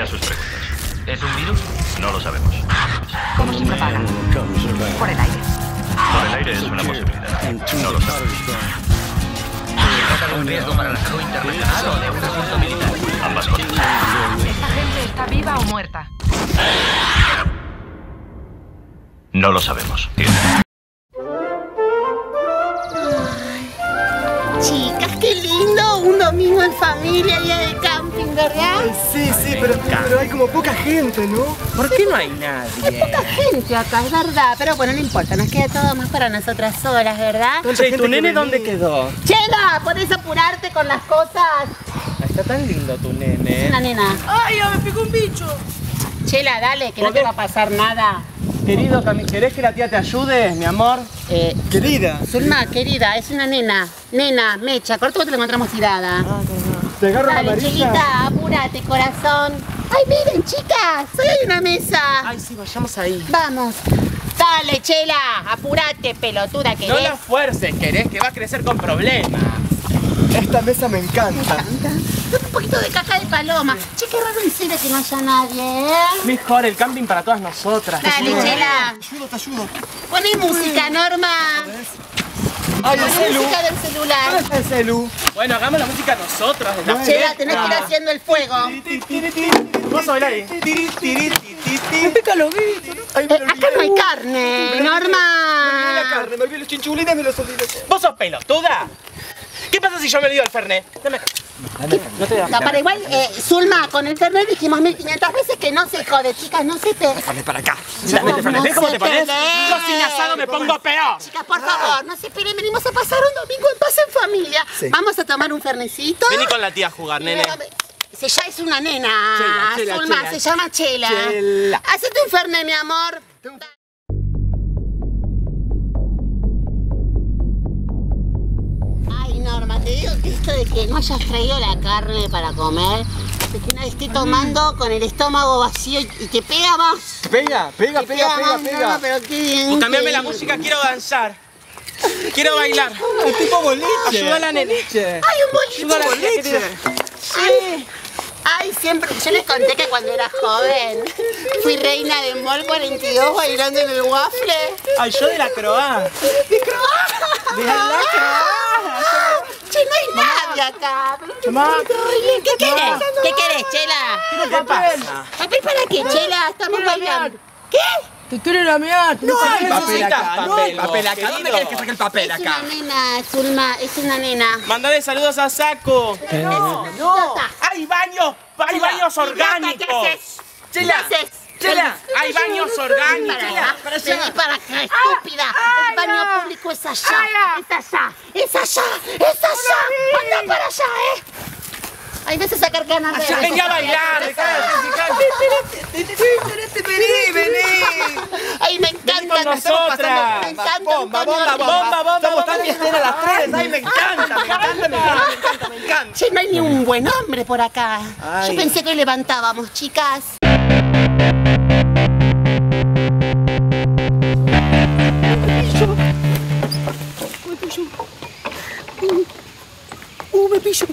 a sus preguntas. ¿Es un virus? No lo sabemos. ¿Cómo se propaga? ¿Por el aire? Por el aire es una posibilidad. No lo sabemos. ¿Se trata de un riesgo para la salud internacional o de un asunto militar? Ambas cosas. ¿Esta gente está viva o muerta? No lo sabemos. Chicas, qué lindo, un domingo en familia, día de camping, ¿verdad? Sí, pero hay como poca gente, ¿no? ¿Por qué no hay nadie? Hay poca gente acá, es verdad, pero bueno, no importa, nos queda todo más para nosotras solas, ¿verdad? Che, ¿tu nene dónde quedó? Chela, ¿podés apurarte con las cosas? Está tan lindo tu Es nene. una nena. ¡Ay, ya me picó un bicho! Chela, dale, que no te va a pasar nada. Querido, ¿querés que la tía te ayude, mi amor? Querida. Zulma, querida, es una nena. Nena, Mecha, corto que te la encontramos tirada. Te agarro la Dale, amarilla. Chelita, apúrate, corazón. Ay, miren, chicas, hoy hay una mesa. Ay, sí, vayamos ahí. Vamos. Dale, Chela, apúrate, pelotuda, ¿querés? No la fuerces, querés, que va a crecer con problemas. Esta mesa me encanta. Un poquito de caca de paloma. Che, qué raro en serio que no haya nadie, ¿eh? Mejor el camping para todas nosotras. Dale, Chela. Te ayudo. Poné música, Norma. Ay, el Poné celu. música del celular. El celu. Bueno, hagamos la música nosotras. De la Chela, tenés que ir haciendo el fuego. Vamos a bailar ahí. Me pica los bichos, ¿no? Ay, me Acá no hay carne, olvidé la Norma. carne, me olvidé los chinchulines, me los olvidé. ¿Vos sos pelotuda? ¿Qué pasa si yo me olvido el Fernet? Dame acá. No te da. No, para igual, Zulma, con el Fernet dijimos 1500 veces que no se jode, chicas, no se peleen. Ponle para acá. Dame Fernet. ¿Ves cómo te pones? peleen. Yo sin asado me pongo peor. Chicas, por favor, no se peleen, venimos a pasar un domingo en paz en familia. Sí. Vamos a tomar un fernecito. Vení con la tía a jugar, nene. Ya es una nena, Chela, Zulma, Chela. se llama Chela. Chela. Hacete un fernet, mi amor. Ay, Norma, te digo que esto de que no hayas traído la carne para comer, de que una esté tomando con el estómago vacío y te pega más. Pega, pega, Te pega, más, pega, Norma, pega. pero qué bien. Cambiame qué la bien. música, quiero danzar. Quiero bailar. El tipo boliche. Ayuda a la nene. Boliche. Ay, un Ayuda a la boliche. querida. Ay, ay, siempre. Yo les conté que cuando era joven fui reina de Mall 42 bailando en el waffle. Ay, yo de la croá. ¡De Croá! De la croá. Che, no hay nadie acá. Mamá. ¿Qué querés? ¿Qué querés, Chela? ¿Qué pasa? ¿Papel para qué, Chela? Estamos bailando. ¿Qué? ¡Te quiero la mía! No hay Papel acá, no hay papel acá. ¿Dónde querés que saque el papel Es acá? una nena, Zulma, es una nena. Mandale saludos a Saco. No. ¡Hay baños! ¡Hay baños orgánicos! ¿Qué haces? Chela, ¿Qué haces? Chela, hay baños orgánicos. Vení para acá, estúpida. El baño público es allá. Es allá. Es allá. Es allá. Anda para allá, ¿eh? Hay veces sacar ganas de... Vení a bailar. Vení. Ay, me Vení encanta. con nosotras. Me encanta. Bomba, Antonio. bomba. Estamos tan fiesteras las tres. Ay, me encanta. Che, no hay ni un buen hombre por acá. Ay. Yo pensé que hoy levantábamos, chicas. Me pillo.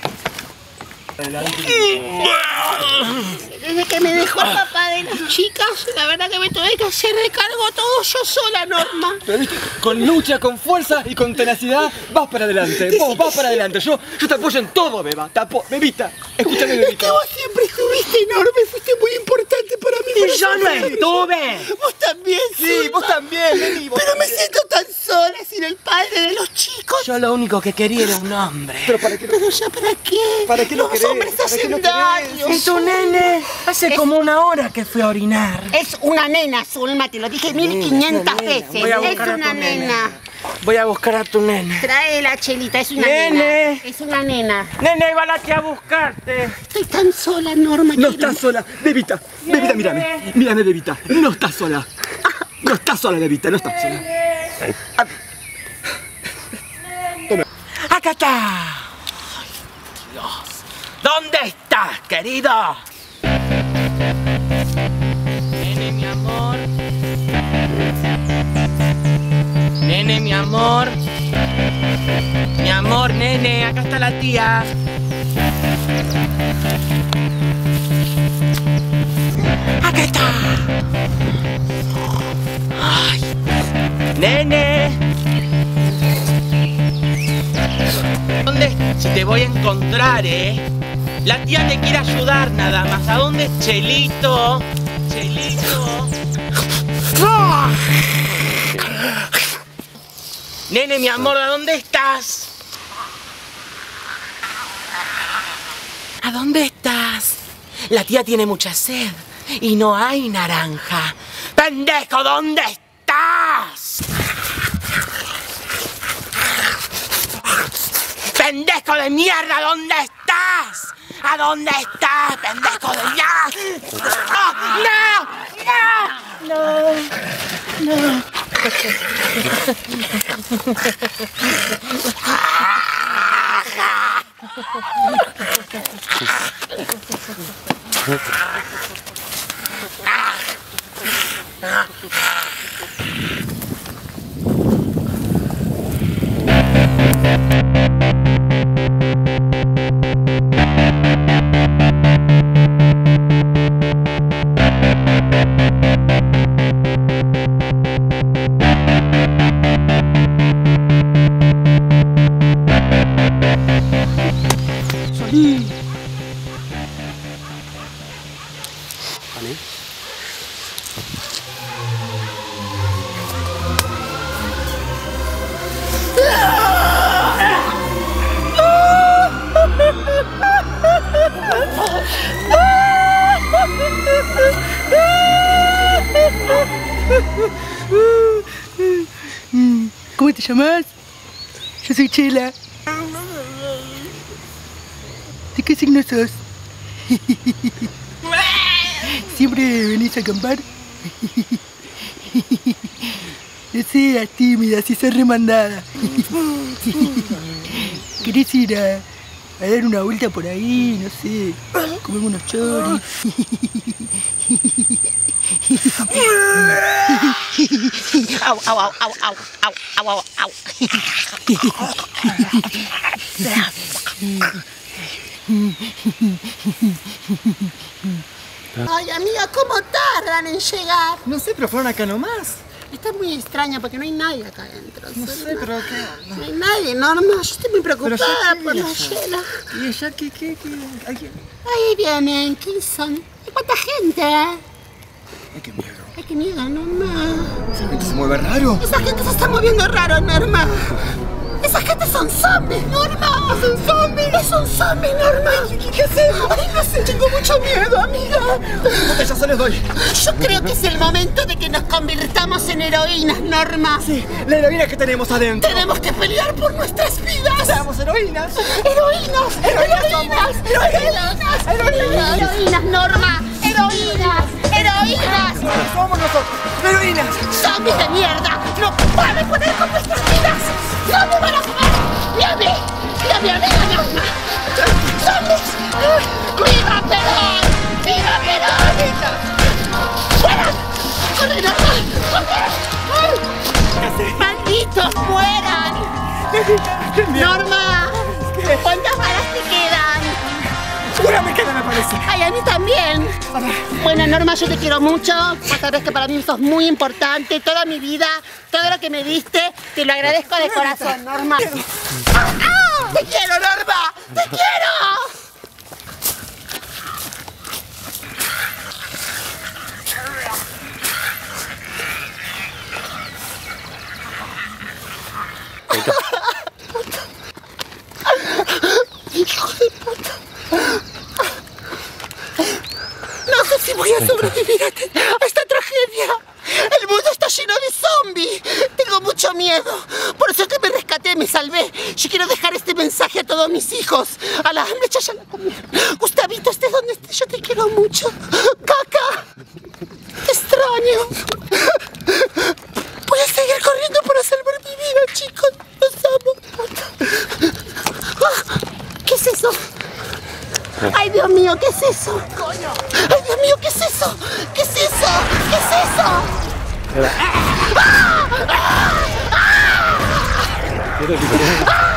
Desde que me dejó el papá de las chicas, la verdad que me tuve que hacer de cargo todo yo sola, Norma. Pero viste, con lucha, con fuerza y con tenacidad, vas para adelante. Vos vas para adelante. Yo te apoyo en todo, Beba. Bebita, escúchame, Es Bebita. que vos siempre estuviste enorme, fuiste muy importante para mí. Y yo no estuve. Vos también, Sí, vos también, vení. vos Pero me también. siento tan sola sin el padre de los chicos. Yo lo único que quería era un hombre. Pero para qué Pero ya, ¿para qué? ¿Para qué lo Los querés? hombres ¿Para qué hacen lo querés? daño. ¿Y tu nene? Hace como una hora que fui a orinar. Es una nena, Zulma, te lo dije 1500 veces. Voy a Es buscar a tu una nena. Voy a buscar a tu nene. Trae la Chelita, es una Nene. nena. Es una nena. Nene, va la tía a buscarte. Estoy tan sola, Norma. No quiero- estás sola, Bebita. Bebita, mírame. Mírame, Bebita. No estás sola. No estás sola, Bebita. No estás sola. ¡Acá está! Ay, Dios. ¿Dónde estás, querido? Nene, mi amor. Nene, mi amor. Mi amor, nene, acá está la tía. Te voy a encontrar, ¿eh? La tía te quiere ayudar nada más. ¿A dónde es Chelito? Chelito. Nene, mi amor, ¿a dónde estás? ¿A dónde estás? La tía tiene mucha sed y no hay naranja. ¡Pendejo, ¿dónde estás? ¡Pendejo de mierda! ¿Dónde estás? ¿A dónde estás, pendejo de mierda? ¡No! ¡No! ¡No! ¡No! ¿Cómo te llamas? Yo soy Chela. ¿De qué signo sos? ¿Siempre venís a acampar? No seas tímida, si sos remandada. ¿Querés ir a dar una vuelta por ahí? No sé, comer unos choris. Au, au, au, au, au, au, au, au, au. Ay, amiga, ¿cómo tardan en llegar? No sé, pero fueron acá nomás. Está muy extraña porque no hay nadie acá adentro. No sé, pero ¿qué? No hay nadie, Norma. Yo estoy muy preocupada por la Chela. ¿Y ella qué? ¿Alguien? Ahí vienen, ¿quiénes son? ¿Y cuánta gente? Ay, qué miedo. Ay, qué miedo, Norma. Esa gente se mueve raro. Esa gente se está moviendo raro, Norma. Esa gente son zombies, Norma. Son zombies. Es un zombie, Norma. ¿Qué hacemos? Ay, no sé, tengo mucho miedo, amiga. Ya se les doy. Yo creo que es el momento de que nos convirtamos en heroínas, Norma. Sí, la heroína que tenemos adentro. Tenemos que pelear por nuestras vidas. Seamos heroínas. Heroínas, heroínas, heroínas, heroínas, heroínas, Norma. Heroínas, heroínas. Somos nosotros, heroínas. Zombies de mierda. No pueden poner con nuestras vidas. No me van a comer. Ni a mí, ni a mi amiga Norma. Zombies. ¡Viva Perón! ¡Viva Perón! ¡Fuera! ¡Corre, Norma! ¡Corre! ¡Malditos, mueran! Norma, ¿cuántas balas te quedan? Una me queda, me parece. Ay, a mí también. Bueno, Norma, yo te quiero mucho. Vos sabés que para mí sos muy importante. Toda mi vida, todo lo que me diste, te lo agradezco de corazón, Norma. ¡Ah! ¡Te quiero, Norma! ¡Te quiero! Hijo de puta. No sé si voy a sobrevivir a esta tragedia. El mundo está lleno de zombies. Tengo mucho miedo. Por eso que me rescaté, me salvé. Yo quiero dejar este mensaje a todos mis hijos. A la mecha ya la comieron. Gustavito, estés donde estés, yo te quiero mucho. Caca, te extraño. Voy a seguir corriendo para salvar mi vida, chicos. Los amo. ¿Qué es eso? ¡Ay, Dios mío! ¿Qué es eso? ¡Coño! ¡Ay, Dios mío! ¿Qué es eso? ¿Qué es eso? ¿Qué es eso? ¡Ah! ¡Ah! ¡Ah! ¡Ah!